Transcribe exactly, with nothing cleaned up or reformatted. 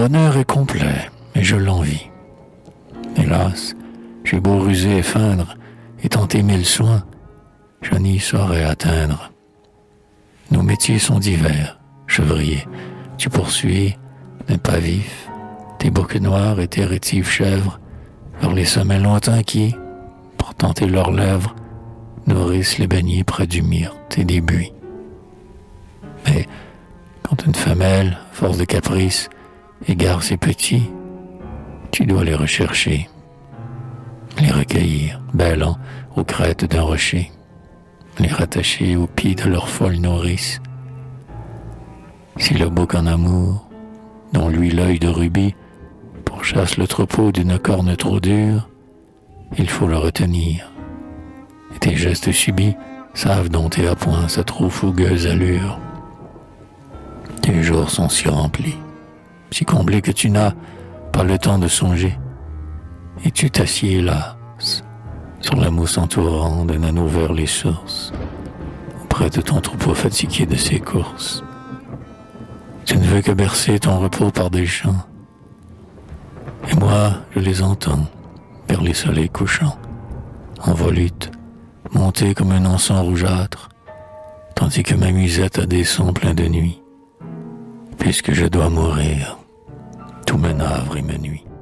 bonheur est complet, et je l'envie. Hélas, j'ai beau ruser et feindre, et tenter mille soins, je n'y saurais atteindre. Nos métiers sont divers, chevrier. Tu poursuis, n'es pas vif, tes boucs noirs et tes rétives chèvres, vers les sommets lointains qui, pour tenter leurs lèvres, nourrissent les beignets près du myrte et des buis. Mais quand une femelle, force de caprice, égare ses petits, tu dois les rechercher, les recueillir, bêlant aux crêtes d'un rocher, les rattacher aux pieds de leur folle nourrice. Si le bouc en amour, dont lui l'œil de rubis, pourchasse le troupeau d'une corne trop dure, il faut le retenir. Et tes gestes subis savent dompter à point sa trop fougueuse allure. Tes jours sont si remplis, si comblés que tu n'as pas le temps de songer, et tu t'assieds là, sur la mousse entourant d'un anneau vers les sources, auprès de ton troupeau fatigué de ses courses. Tu ne veux que bercer ton repos par des chants, et moi je les entends vers les soleils couchants, en volute, monter comme un encens rougeâtre, tandis que ma musette a des sons pleins de nuit. Puisque je dois mourir, tout me navre et me nuit.